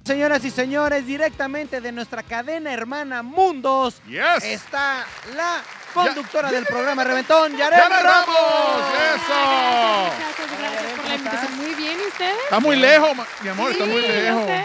Señoras y señores, directamente de nuestra cadena hermana Mundos, está la conductora del programa Reventón, Yarel Ramos. ¡Eso! Gracias por la invitación. Muy bien, ¿y ustedes? Está muy lejos, mi amor, Sí, está muy lejos. yo sé.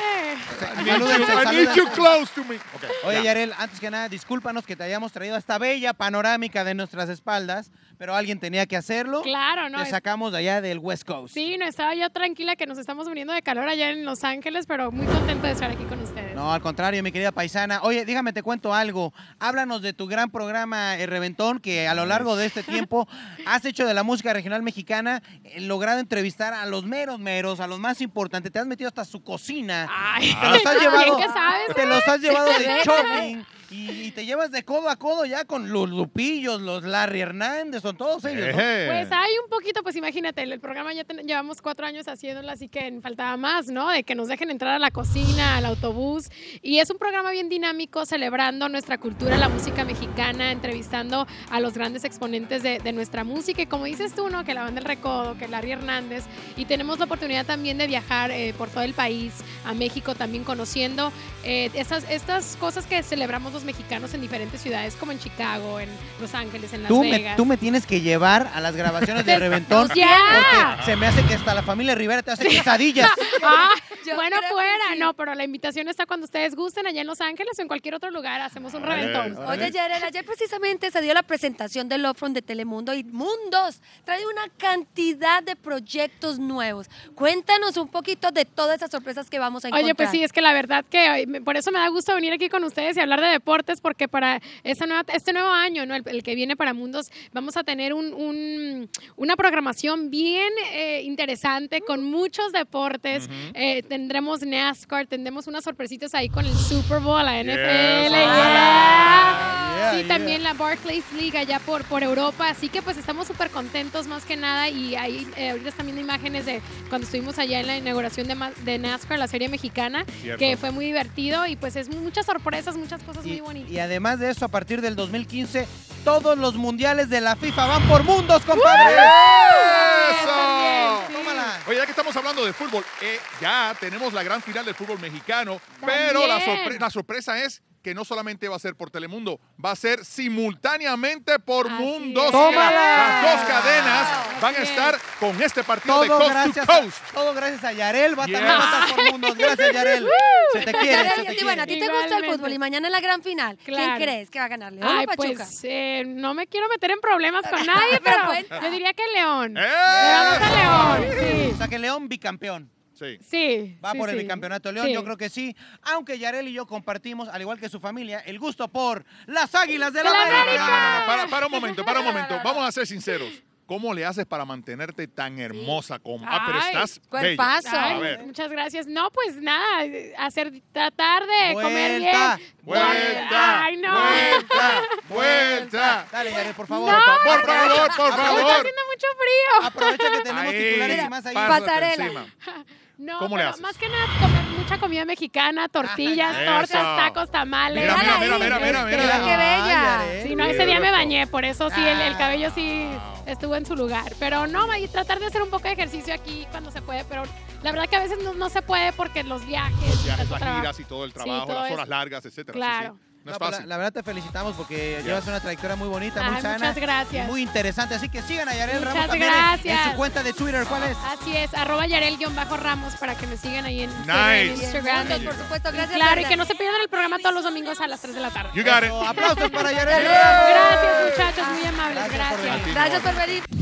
I need you close to me. Okay, Oye, Yarel, antes que nada, discúlpanos que te hayamos traído esta bella panorámica de nuestras espaldas, pero alguien tenía que hacerlo. Claro, ¿no? Te sacamos de allá del West Coast. Sí, no estaba yo tranquila que nos estamos muriendo de calor allá en Los Ángeles, pero muy contenta de estar aquí con ustedes. No, al contrario, mi querida paisana. Oye, dígame, te cuento algo. Háblanos de tu gran programa Reventón, que a lo largo de este tiempo has hecho de la música regional mexicana, logrado entrevistar a los meros, a los más importantes. Te has metido hasta su cocina. Ay, Te los has llevado, ¿qué sabes? te los has llevado de shopping. Y te llevas de codo a codo ya con los Lupillos, los Larry Hernández, son todos ellos, ¿no? Pues hay un poquito, pues imagínate, el programa ya llevamos 4 años haciéndolo, así que faltaba más, ¿no? De que nos dejen entrar a la cocina, al autobús. Y es un programa bien dinámico, celebrando nuestra cultura, la música mexicana, entrevistando a los grandes exponentes de nuestra música. Y como dices tú, ¿no? Que la banda El Recodo, que Larry Hernández. Y tenemos la oportunidad también de viajar por todo el país, a México también conociendo estas cosas que celebramos los mexicanos en diferentes ciudades, como en Chicago, en Los Ángeles, en Las Vegas. Tú me tienes que llevar a las grabaciones de Reventón. ¡Ya! Porque se me hace que hasta la familia Rivera te hace quesadillas. Bueno, fuera, sí. No, pero la invitación está cuando ustedes gusten, allá en Los Ángeles o en cualquier otro lugar, hacemos un reventón. Oye, Yarel, ayer precisamente se dio la presentación de Love From de Telemundo y Mundos trae una cantidad de proyectos nuevos. Cuéntanos un poquito de todas esas sorpresas que vamos a encontrar. Oye, pues sí, es que la verdad que por eso me da gusto venir aquí con ustedes y hablar de deportes, porque para este nuevo año, ¿no? el que viene para Mundos, vamos a tener una programación bien interesante con muchos deportes. Tendremos NASCAR, tendremos unas sorpresitas ahí con el Super Bowl, la NFL. Sí, también la Barclays League allá por Europa. Así que pues estamos súper contentos más que nada. Y ahí ahorita están viendo imágenes de cuando estuvimos allá en la inauguración de NASCAR, la serie mexicana, que fue muy divertido. Y pues es muchas sorpresas, muchas cosas muy bonitas. Y además de eso, a partir del 2015, todos los mundiales de la FIFA van por Mundos, compadre. ¡Eso! Sí. Tómala. Oye, ya que estamos hablando de fútbol, ya tenemos la gran final del fútbol mexicano, pero la sorpresa es que no solamente va a ser por Telemundo, va a ser simultáneamente por Mundos. Las dos cadenas van a estar con este partido de Coast to Coast. Todo gracias a Yarel, va también a estar por Mundos. Gracias, Yarel. Se te quiere, se te quiere. Bueno, a ti te gusta el fútbol y mañana en la gran final. Claro. ¿Quién crees que va a ganar, León o Pachuca? Pues no me quiero meter en problemas con nadie, pero yo diría que León. Le ¡Eh! vamos a León, sí. O sea que León bicampeón. Sí. Va por el bicampeonato León, Sí. yo creo que sí. Aunque Yarel y yo compartimos, al igual que su familia, el gusto por las Águilas de la América. Para un momento. Vamos a ser sinceros. ¿Cómo le haces para mantenerte tan hermosa? Pero estás cuerpazo. bella. Ay, A ver. muchas gracias. No, pues nada, tratar de comer bien. Vuelta. Ay, no. Vuelta. Dale, Yarel, por favor. No, Por favor. Está haciendo mucho frío. Aprovecha que tenemos Ahí, titulares y más ahí. pásate Pasarela. encima. No, ¿Cómo le pero haces? más que nada comer mucha comida mexicana, tortillas, Eso. tortas, tacos, tamales. Mira. Mira qué bella. Yarel. Sí, no, ese día me Beautiful. bañé, por eso sí, el cabello sí estuvo en su lugar. Pero no, y tratar de hacer un poco de ejercicio aquí cuando se puede, pero la verdad que a veces no se puede porque los viajes. Las trabajo. giras y todo el trabajo, todo las horas eso. largas, etcétera. Claro. Sí. No es pues, fácil. la verdad te felicitamos porque llevas una trayectoria muy bonita, muy sana. Muchas gracias. Y muy interesante. Así que sigan a Yarel Muchas Ramos también gracias. en su cuenta de Twitter. ¿Cuál es? Así es, @Yarel_Ramos para que me sigan ahí en Nice. Instagram. Mundos, por supuesto, gracias. Claro, y Yarel. que no se pierdan el programa todos los domingos a las 3 de la tarde. You got it. Aplausos para Yarel. Gracias, muchachos, muy amables. Gracias por venir. Gracias. Gracias por venir.